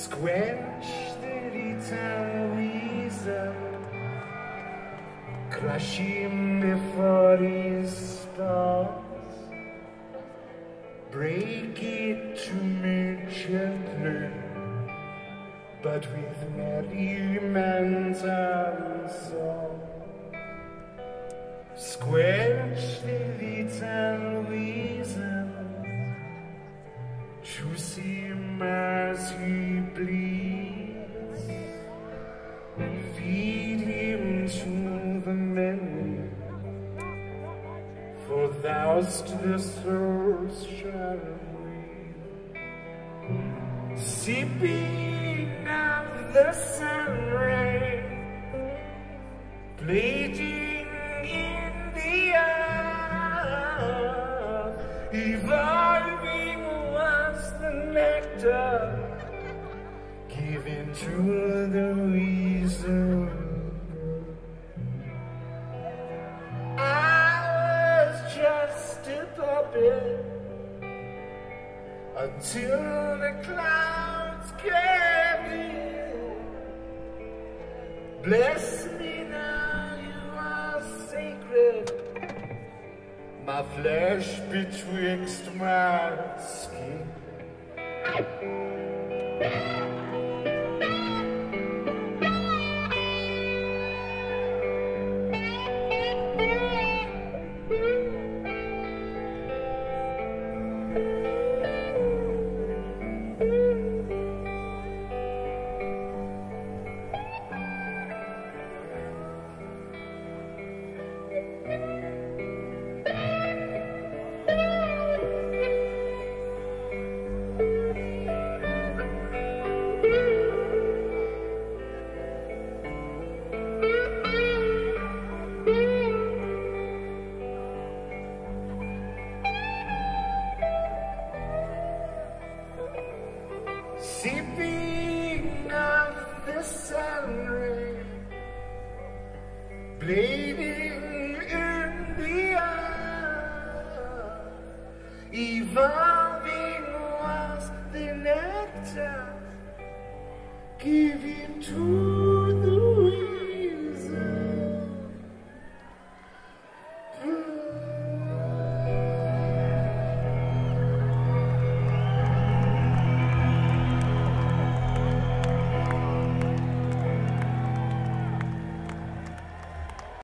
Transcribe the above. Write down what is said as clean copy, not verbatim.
Squelch the little weasel, crush him before he starts. Break it to me gently, but with merriment and song. Squelch the little weasel, choose him as he bleeds. Feed him to the many, for thou'st the souls shall weep. Sipping of the sun ray, bleeding in the earth, evolving was the nectar given to the weasel. I was just a puppet until the clouds came in. Bless me now, you are sacred, my flesh betwixt my skin. Sipping of the sun ray, bleeding in the earth, evolving was the nectar given to